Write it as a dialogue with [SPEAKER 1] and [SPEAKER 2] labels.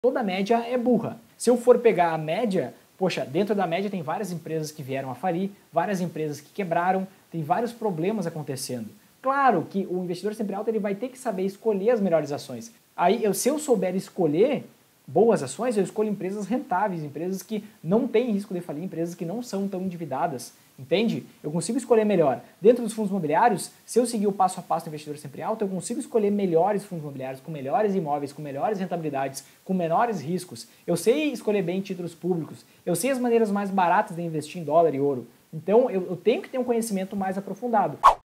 [SPEAKER 1] toda média é burra. Se eu for pegar a média, poxa, dentro da média tem várias empresas que vieram a falir, várias empresas que quebraram, tem vários problemas acontecendo. Claro que o investidor sempre alto ele vai ter que saber escolher as melhores ações. Aí, se eu souber escolher boas ações, eu escolho empresas rentáveis, empresas que não têm risco de falir, empresas que não são tão endividadas, entende? Eu consigo escolher melhor. Dentro dos fundos imobiliários, se eu seguir o passo a passo do investidor sempre alto, eu consigo escolher melhores fundos imobiliários, com melhores imóveis, com melhores rentabilidades, com menores riscos. Eu sei escolher bem títulos públicos, eu sei as maneiras mais baratas de investir em dólar e ouro. Então, eu tenho que ter um conhecimento mais aprofundado.